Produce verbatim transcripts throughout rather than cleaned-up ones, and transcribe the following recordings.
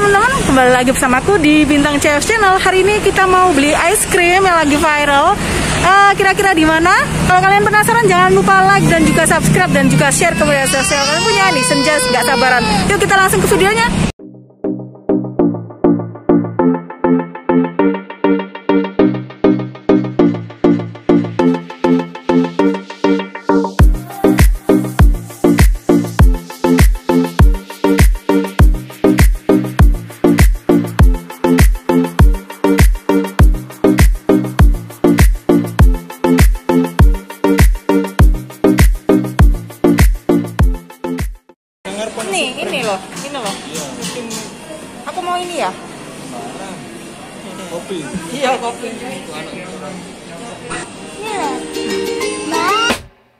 teman-teman, kembali lagi bersamaku di Bintang C F Channel. Hari ini kita mau beli ice cream yang lagi viral. uh, Kira-kira di mana? Kalau kalian penasaran, jangan lupa like dan juga subscribe dan juga share ke media sosial kalian punya nih. Senja nggak sabaran. Yuk kita langsung ke videonya. Nih, ini loh, ini loh. Iya, mungkin Aku mau ini ya. kopi. Iya, kopi. Iya. Mbak.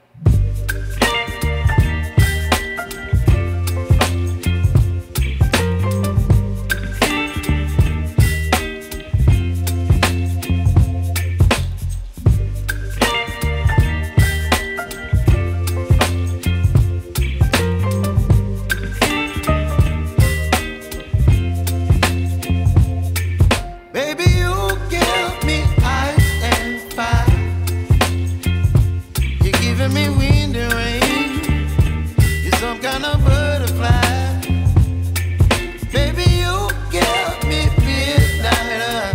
Me wind and rain, you're some kind of butterfly. Baby, you give me midnight.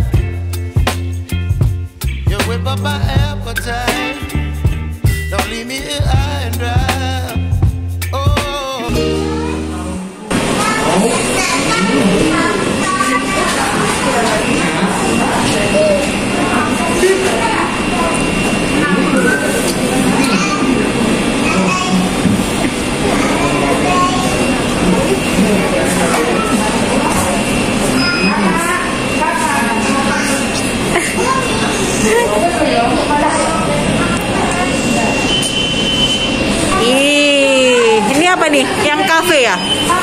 You whip up my appetite. Don't leave me here high and dry. Oh. Ih, ini apa nih? Yang kafe ya?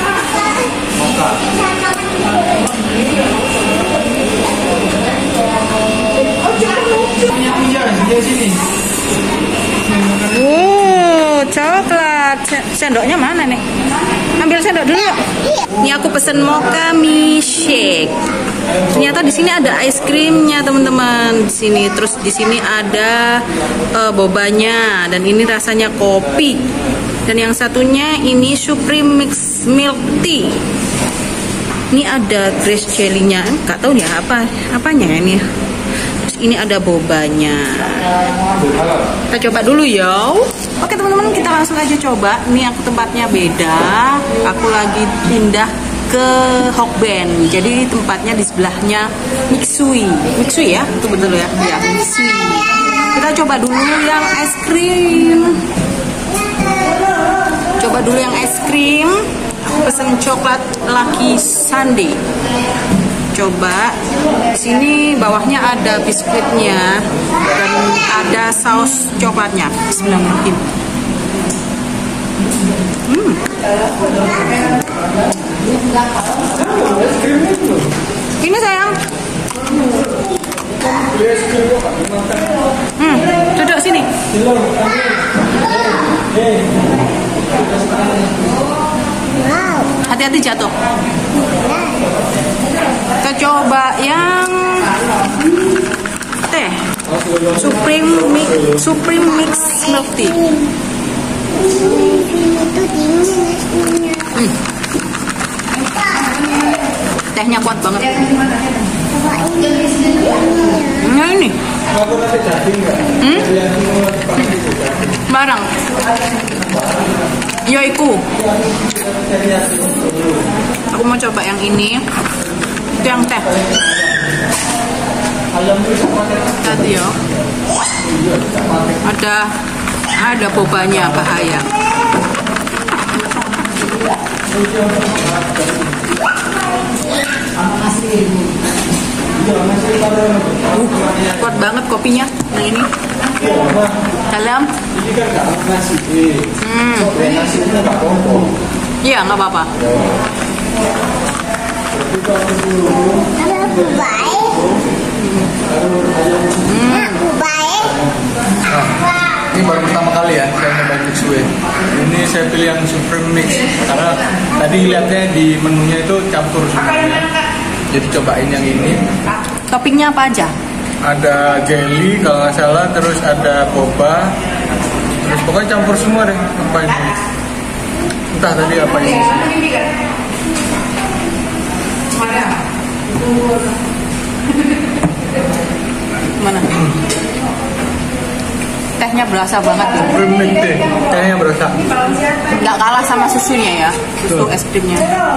Wow, coklat. Sendoknya mana nih? Ambil sendok dulu yuk. Ini aku pesen mocha milkshake. Ternyata di sini ada ice creamnya teman-teman. Di sini terus di sini ada uh, bobanya dan ini rasanya kopi. Dan yang satunya ini Supreme Mix Milk Tea. Ini ada grace jelly-nya. Enggak tahu nih apa apanya ini. Terus ini ada bobanya. Kita coba dulu ya. Oke teman-teman, kita langsung aja coba. Ini aku tempatnya beda. Aku lagi pindah ke Hokben. Jadi tempatnya di sebelahnya Mitsui. Mitsui ya, itu betul ya? Ya, Mitsui. Kita coba dulu yang es krim. Coba dulu yang es krim. Aku pesen coklat Lucky Sundae. Coba. Di sini bawahnya ada biskuitnya dan ada saus coklatnya. Bismillahirrahmanirrahim. Hmm. Ini sayang. Hmm, duduk sini. Hati-hati jatuh. Kita coba yang teh Supreme Mix Supreme Mix Milk Tea. Hmm. Tehnya kuat banget. Nah ini. Hmm? Barang. Yoiku. Aku mau coba yang ini. Itu yang teh. Tadi ya. Ada ada bobanya, bahaya. Uh, kuat banget kopinya yang ini. Dalam. Hmm. Iya, nggak apa-apa. Aku baik. Hmm. Aku baik. Ini baru pertama kali ya saya nyoba Mixue. Ini saya pilih yang Supreme Mix karena tadi lihatnya di menunya itu campur semuanya. Jadi cobain yang ini. Toppingnya apa aja? Ada jelly kalau nggak salah, terus ada boba, terus pokoknya campur semua deh. Apa ini? Entah tadi apa ini. Mana? Tehnya berasa banget ya. Cream milk tea, tehnya berasa. Nggak kalah sama susunya ya, susu es krimnya.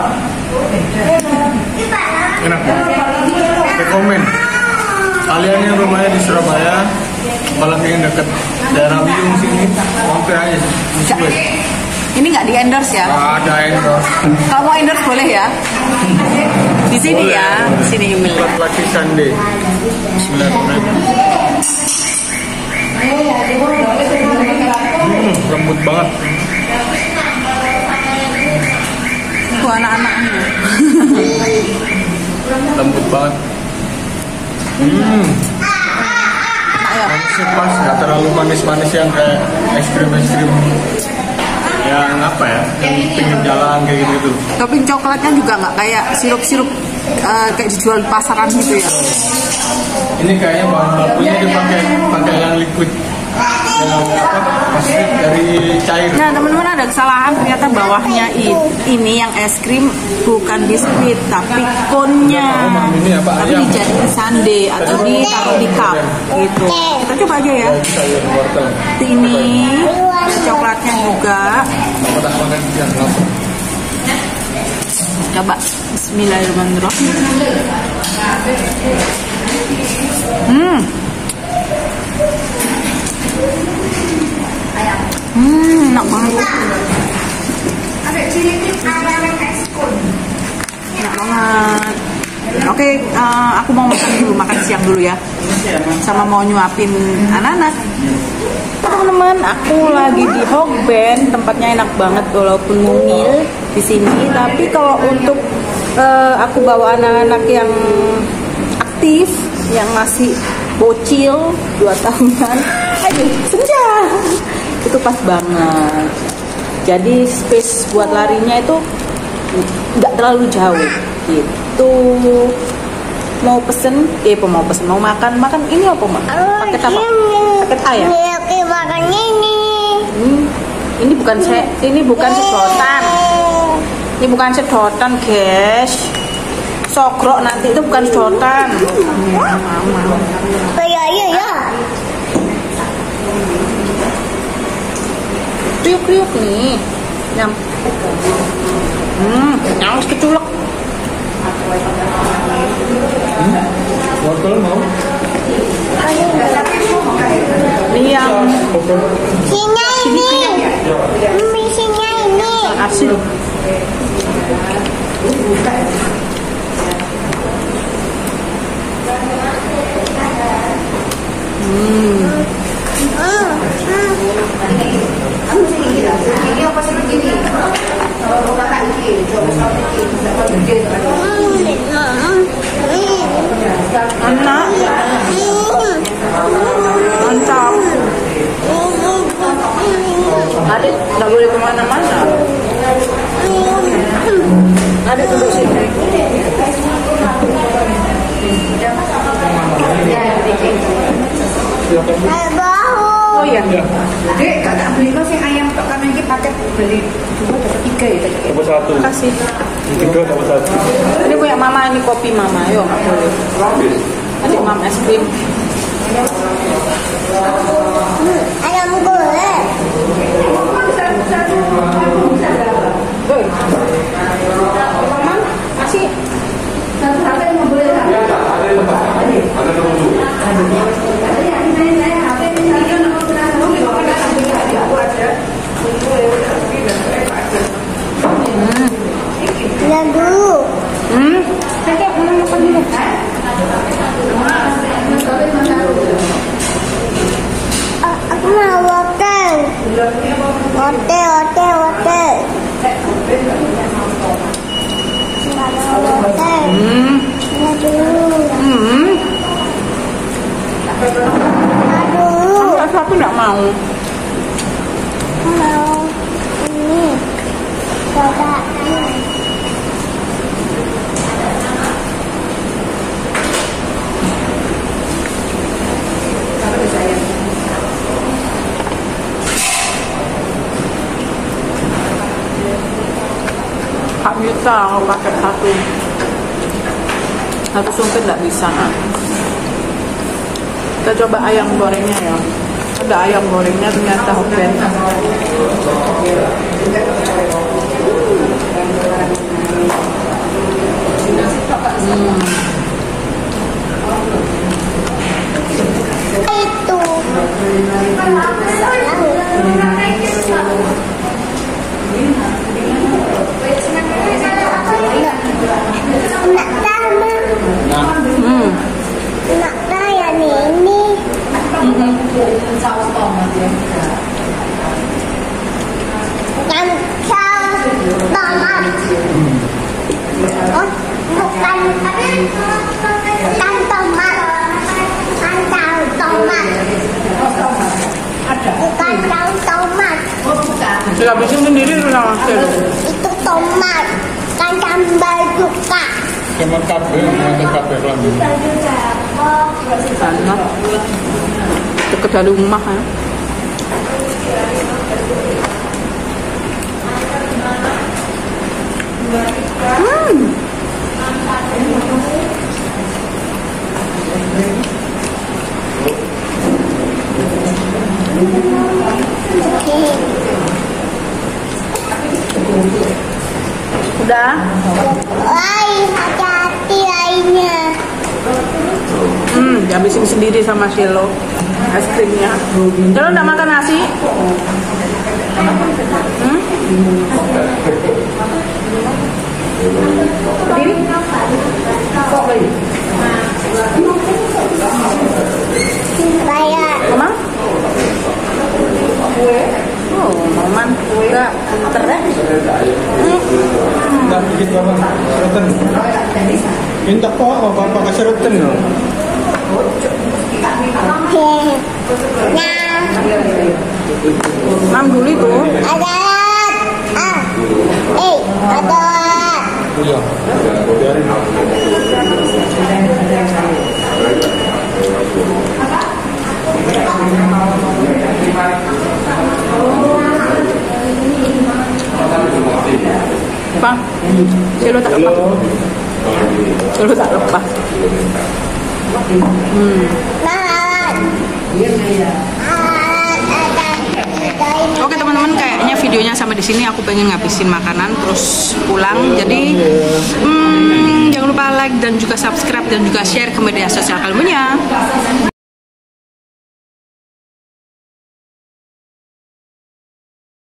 Enak banget. Rekomen. Kalian yang rumahnya di Surabaya, kalau ingin deket daerah Wiyung sini, mampir aja di Suwe. Ini nggak di endorse ya? Ada endorse. Kalau mau endorse boleh ya? Di sini Boleh, ya, boleh. di sini email. Buat Lucky Sunday. sembilan ribu. Hmm, lembut banget. Itu anak-anaknya. Lembut banget. Hmm. Ayo. Manisnya pas, nggak terlalu manis-manis yang kayak es krim es krim yang apa ya, yang pinggir jalan kayak gitu. Topping coklatnya juga nggak kayak sirup-sirup eh, kayak dijual di pasaran gitu ya. Ini kayaknya bahan bakunya dipakai pakai yang liquid, yang apa? Maksudnya dari cair. Nah teman-teman, ada kesalahan, ternyata bawahnya i- ini yang es krim bukan biskuit tapi konnya. Ini apa? Tapi Ayam. dijadiin sundae atau ditaruh di cup gitu. Kita coba aja ya. Sayur wortel. Ini coklatnya juga. Apa tak makan siang langsung. Coba. Bismillahirrahmanirrahim. Hmm. Hmm, enak banget. Enak banget. Oke, eh, aku mau makan dulu, makan siang dulu ya. Sama mau nyuapin anak-anak. Teman-teman, aku lagi di Hokben, tempatnya enak banget walaupun mungil di sini. Tapi kalau untuk eh, aku bawa anak-anak yang aktif, yang masih bocil dua tahunan, aduh senja, itu pas banget. Jadi space buat larinya itu nggak terlalu jauh gitu. Mau pesen, eh mau pesen, mau makan, makan ini apa mak? Paket apa? Paket A ya? Oke, makan ini. Hmm, ini bukan se, ini bukan sedotan. Ini bukan sedotan, guys. Sogrok nanti itu bukan sedotan. Oh ya, ya, ya. Kriuk-kriuk nih. Nyam. Hmm, harus keculek. Wortel mau? Ini yang Sini ini. Mimi sini ini. asin. Hmm. Enak, mantap. Adik nggak boleh kemana-mana. Adik duduk sini. Bau. Oh iya. Dek, kakak beli lo sing ayam tok karena ini paket beli dua dapat tiga ya tadi. Dapat satu. Kasih. Tiga dapat satu. Ini punya mama, ini kopi mama. Ayo nggak boleh. Adik mama es krim. Ayam goreng. Woi. Mama kasih. Satu H P nggak boleh kan? Ada terus. Dan dulu. Hmm. Kakak mau makan dulu. Ah, aku mau wortel. Wortel, wortel, wortel. Nggak mau wortel. Hmm. Dan dulu. Hmm. Dan dulu. Kamu satu nggak mau. Mau ini. Coba. bisa kalau pakai satu satu sumpit nggak bisa. Nah. Kita coba ayam gorengnya ya. Ada ayam gorengnya ternyata ben. Hmm. Itu. Nak sama. Hmm. Nak saya ini. Yang tomat. Oh, bukan bukan tomat. Bukan daun tomat. Bukan daun tomat. Sudah habisin sendiri sama Selo. Itu tomat. Kan sambal juga. Sama kafe, ada kafe lagi. Sana dekat dari rumah ya. Hmm. Udah? Wah, hati-hati lainnya. Hmm, dihabisin sendiri sama Selo es krimnya. Selo udah makan nasi? Hmm? Berdiri? Saya Mama? Oh, Maman udah pinter ya? Nah, dikit bapak serotan. Minta kok apa bapak kasih serotan loh. Nah, Mam dulu itu. ada ah, eh, ada Iya. Biarin. Bang, Selo tak lepas. Selo tak lepas. Hmm. malat. Malat ada ada ini. Oke teman-teman, kayaknya videonya sampai di sini. Aku pengen ngabisin makanan terus pulang. Jadi hmm, jangan lupa like dan juga subscribe dan juga share ke media sosial kalian punya.